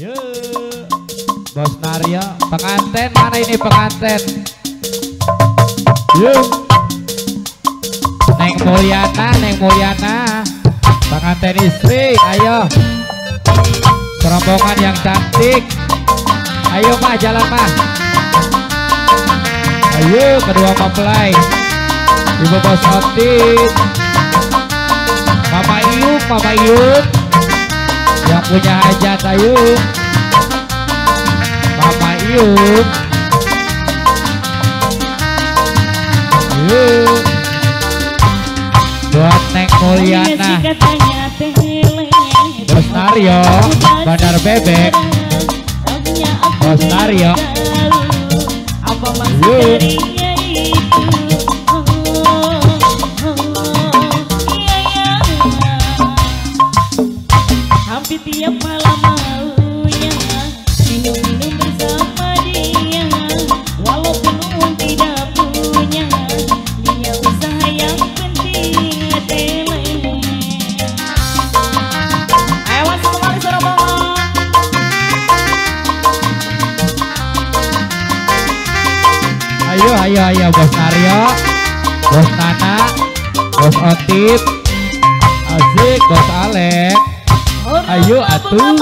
Ayo Bos Naryo, pengantin mana ini pengantin? Yuk Neng Mulyana pengantin istri, ayo rombongan yang cantik, ayo mah jalan mah, ayo kedua mempelai, Ibu Bos Otit, Mama Iyuk yang punya hajat, ayo Mama Iyuk, ayo buat Neng Mulyana, Bos Naryo, Bandar Bebek, Bos Naryo, hampir tiap malam maunya minum bersama dia, walaupun uang tidak punya, dia usaha yang penting tele. Ayo Bos Naryo, Bos Nana, Bos Otit, asik Bos Alek, ayo atuh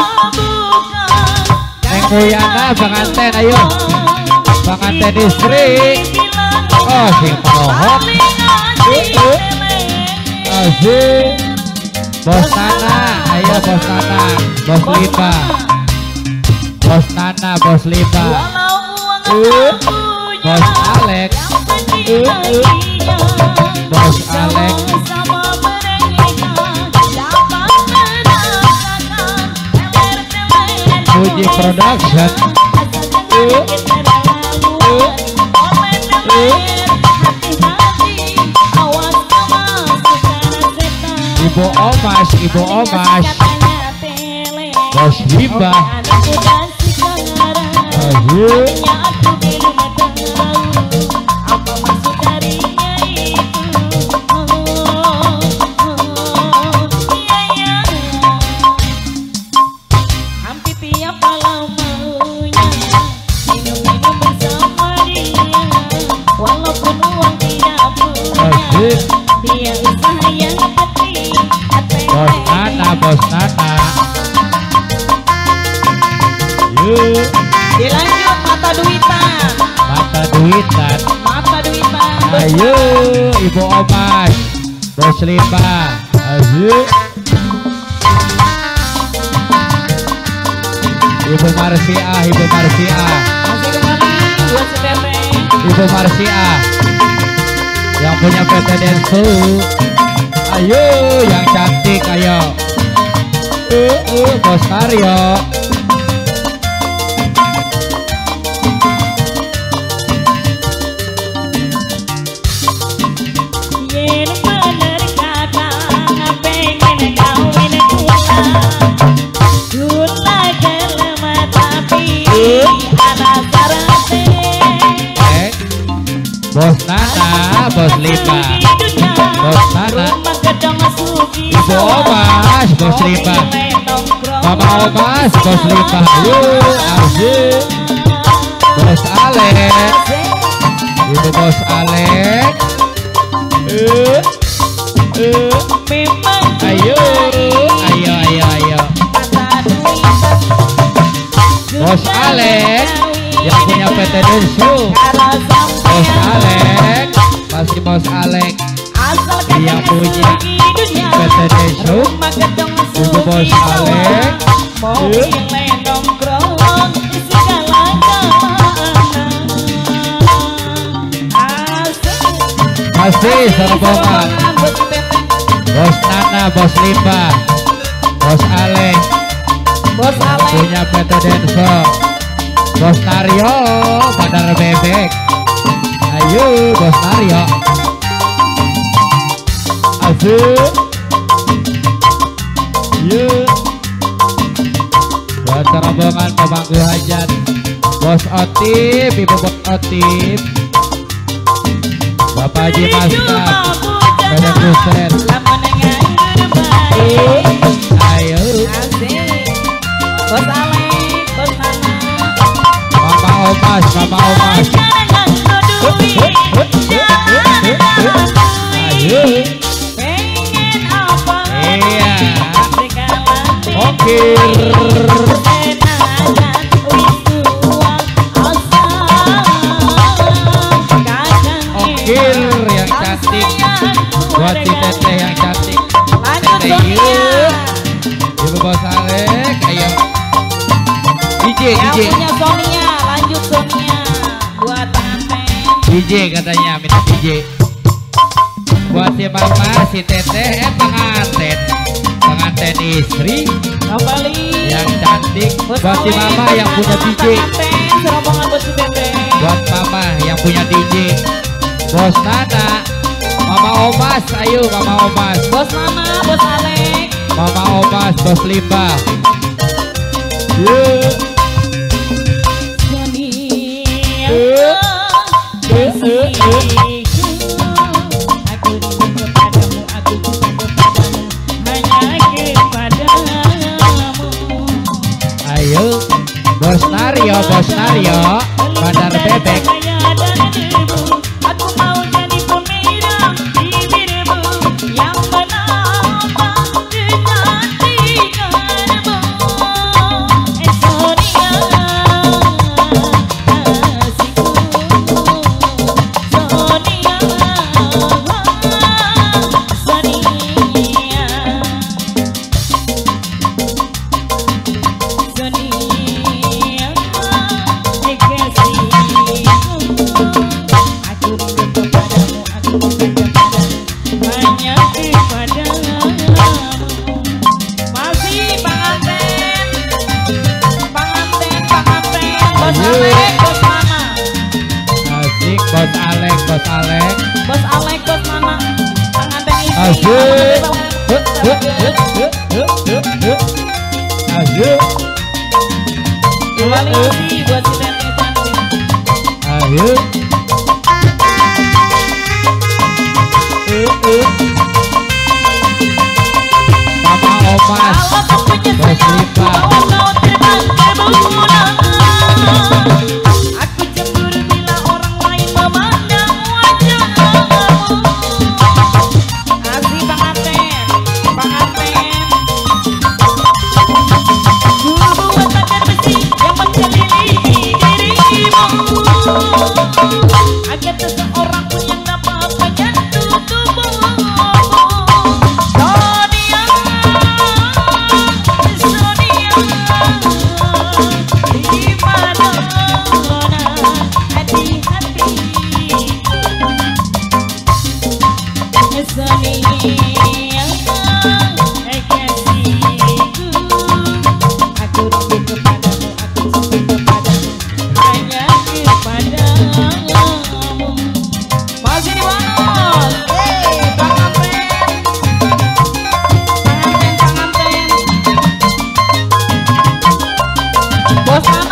Neng Mulyana pengantin, ayo pengantin istri, oh si perohok, asik Bos Nana, ayo Bos Nana, Bos Limba, Bos Nana, Bos Limba, Bos Alek, Bos Alek, Puji Production, Ibu Omas, Bos Limba, ayo. Bos Nana, yuk dilanjut mata duitan, ayo Ibu Omas, Bos Limba, ayo Ibu Marsia, Ibu Marsia yang punya PT Densu, ayo yang cantik, ayo Bos Naryo, yen bener kata pengen kawin gula jelema tapi ada syaratnya. Bos Nana, Bos Limba, Bos Nana, Ibu Omas, Bos Limba, Mama Omas, Bos Limba, yuk asik Bos Alek, Ibu Bos Alek, ayo Bos Alek yang punya PT Densu, Bos Alek, masih Bos Alek yang punya PT Densu, Ibu Bos Alek, masih rombongan Bos Nana, Bos Limba, Bos Alek, punya PT Densu, Bos Naryo, Bandar Bebek, ayo Bos Naryo, asik, yuk buat rombongan pemangku hajat, Bos Otit, Ibu Bos Otit, Bapak Haji Maskap, Pedang Buset, ayo Bos Alek Omas, Mama Omas. Ayo. Pengen apa? Iya. Oke. Okir yang cantik buat si teteh yang cantik. Lanjut Teteh Sonia. yuk. Ibu Bos Alek, ayo. DJ, Yang DJ. punya Sonia, lanjut Sonia. Buat pengantin. DJ katanya, minta DJ. Buat si mama, si teteh, pengantin. Pengantin istri Kembali. yang cantik. Buat si mama yang punya DJ. Pengantin, serombongan buat si teteh. Buat mama yang punya DJ. Bos Nana, Mama Omas, ayo Mama Omas. Bos Nana, Bos Alek. Mama Omas, Bos Limbah. Sonia. Aku rindu kepadamu, aku cinta kepadamu, hanya kepadamu. Ayo, Bos Naryo, Bos Naryo, Bandar Bebek. Aku mau jadi pemirsa bibirmu yang menambah kecantikanmu. Sonia, kasihku. Sonia, Asik, Bos Alek, Bos Alek. Bos Alek, Bos Mama, pengantin istri. Asik. Asik. Kembali lagi buat si teteh cantik. Ayo. Mama Omas, Kalau kau punya Bos sayang, Limbah. bawa kau terbang ke bulan. Aku cemburu bila orang lain memandang wajahmu. Asih pengantin, pengantin. Ku buat pagar besi yang mengelilingi dirimu, agar seseorang pun yang dapat menyentuh tubuhmu. Sonia, Sonia, di mana hati-hati. Sonia, kasihku. Aku rindu kepadamu, aku cinta kepadamu, hanya kepadamu. Masih di mana? Pengantin, pengantin, pengantin. Bos Nana.